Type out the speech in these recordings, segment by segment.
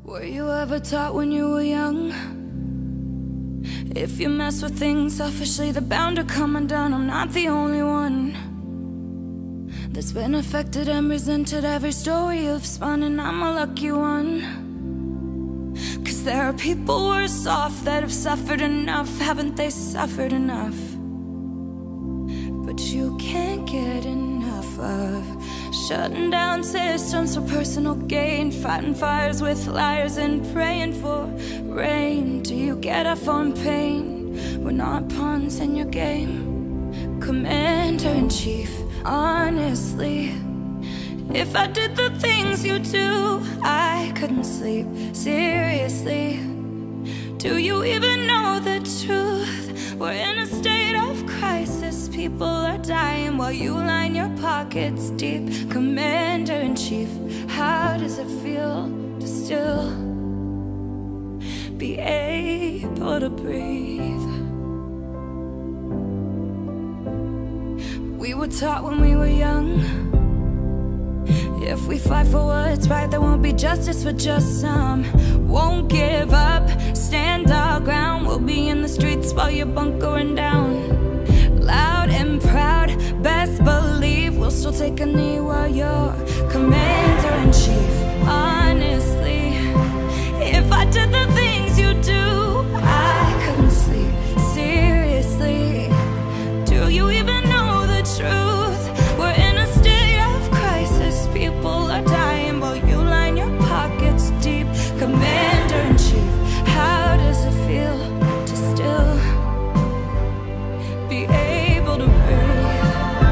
Were you ever taught when you were young? If you mess with things selfishly, they're bound to come undone. I'm not the only one that's been affected and resented every story you've spun, and I'm a lucky one. 'Cause there are people worse off that have suffered enough. Haven't they suffered enough? But you can't get enough of shutting down systems for personal gain, fighting fires with liars and praying for rain. Do you get off on pain? We're not pawns in your game, Commander-in-Chief. Honestly, if I did the things you do, I couldn't sleep. Seriously, do you even know the truth? We're in a state of crisis. People are dying while you line your pockets deep. Commander-in-Chief, how does it feel to still be able to breathe? We were taught when we were young, if we fight for what's right, there won't be justice for just some. Won't give up, stand our ground. We'll be in the streets while you're bunkering down. Loud and proud, best believe we'll still take a knee while you're Commander-in-Chief. Honestly, if I did the things you do, I couldn't sleep. Seriously, do you even know the truth? We're in a state of crisis. People are dying while you line your pockets deep. Commander-in-Chief, how does it feel to still be able to breathe?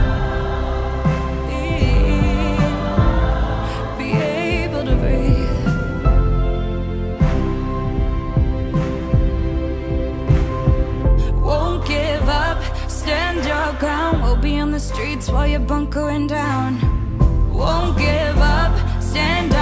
Be able to breathe. Won't give up, stand your ground. We'll be on the streets while you're bunkering down. Won't give up, stand